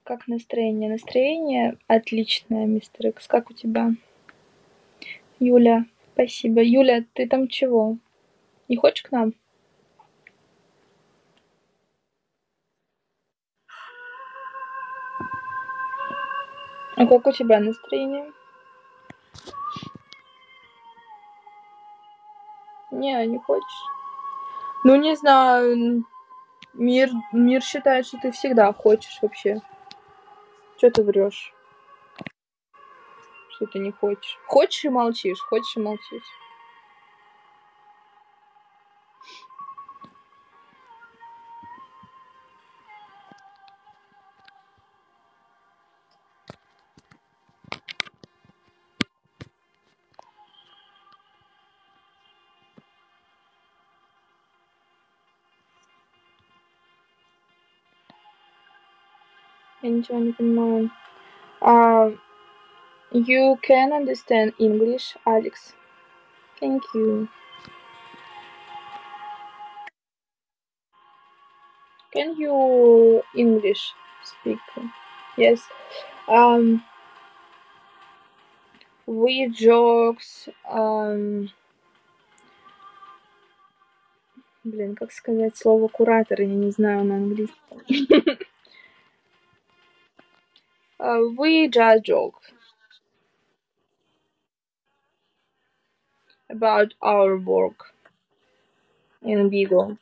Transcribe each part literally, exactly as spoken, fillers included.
Как настроение? Настроение отличное, мистер Икс. Как у тебя? Юля, спасибо. Юля, ты там чего? Не хочешь к нам? А как у тебя настроение? Не, не хочешь. Ну, не знаю. Мир, мир считает, что ты всегда хочешь вообще. Чё ты врешь? Что ты не хочешь? Хочешь и молчишь, хочешь и молчишь. Я ничего не понимаю. Uh, you can understand English, Alex. Thank you. Can you English speak? Yes. Um, we jokes. Um, блин, как сказать слово куратор? Я не знаю на английском. uh, we just joke about our work in Vigo.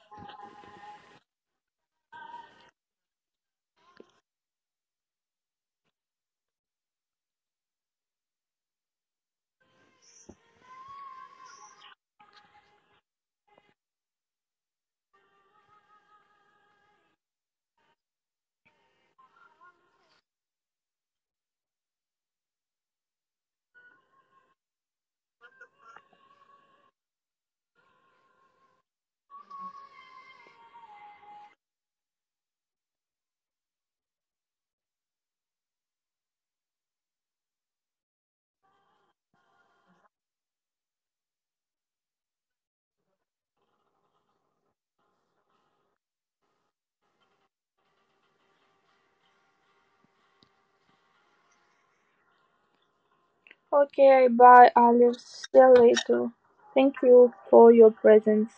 Okay, bye, Alex. See you later. Thank you for your presence.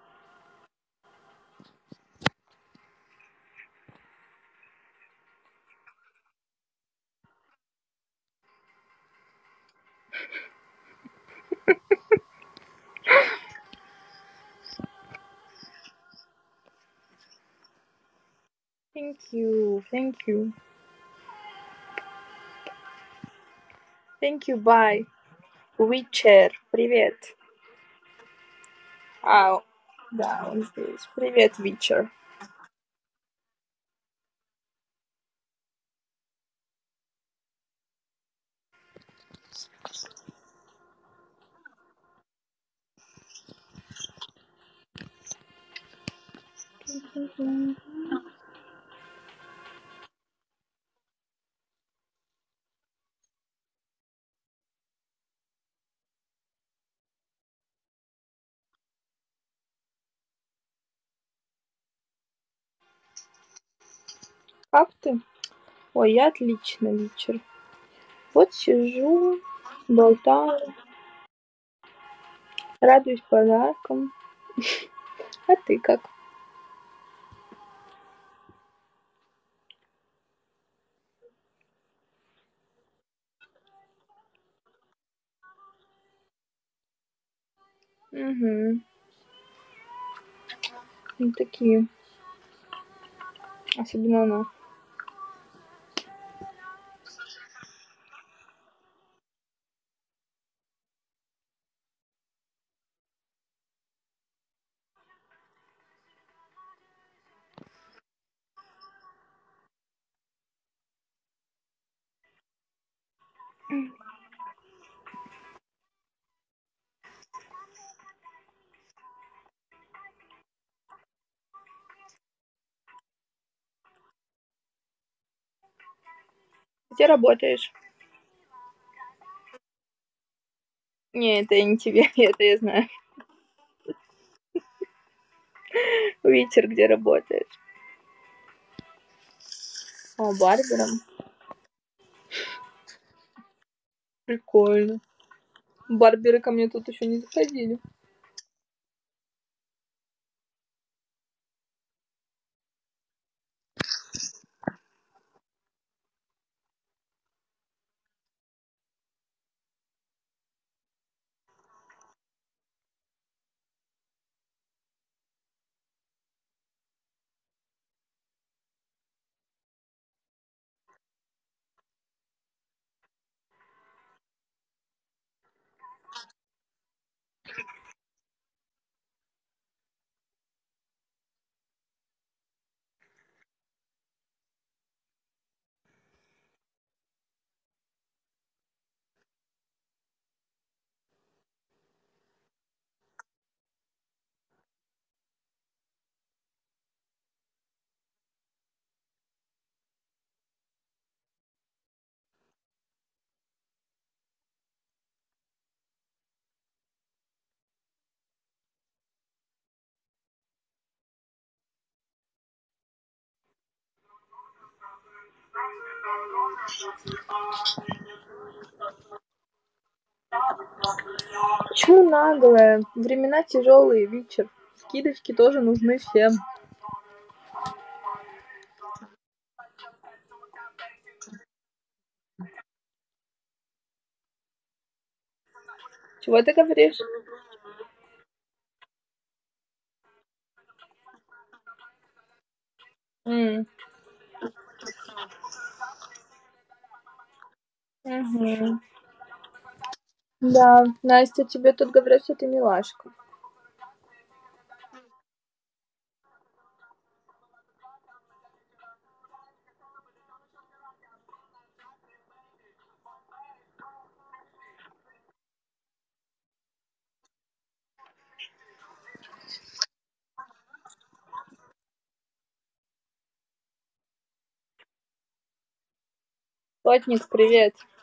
Thank you, thank you. Thank you, bye. Witcher, привет. А, да, он здесь. Привет, Witcher. Как ты? Ой, я отлично, Witcher. Вот сижу, болтаю, радуюсь подаркам. А ты как? Угу. Ну, такие. Особенно она. Где работаешь? Не, это не тебе, это я знаю. Witcher, где работаешь? О, барбером. Прикольно. Барберы ко мне тут еще не заходили. Почему наглая? Времена тяжелые, Вичер. Скидочки тоже нужны всем. Чего ты говоришь? М. Угу. Да, Настя, тебе тут говорят, что ты милашка. Плотник, привет.